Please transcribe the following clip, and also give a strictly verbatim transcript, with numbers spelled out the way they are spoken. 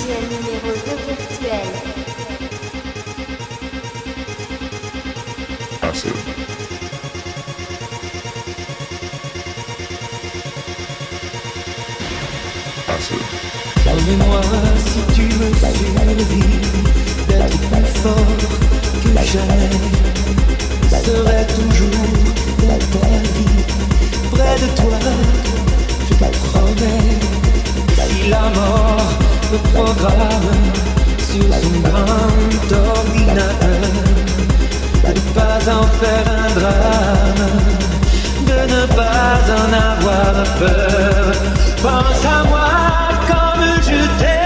Deuxième numéro de virtuel. Acid. Acid. Promets-moi si tu me survis d'être plus fort que jamais. Je serai toujours dans ta vie, près de toi, je te promets. Si la mort me programme sur son grand ordinateur, de ne pas en faire un drame, de ne pas en avoir peur. Pense à moi comme je t'aime.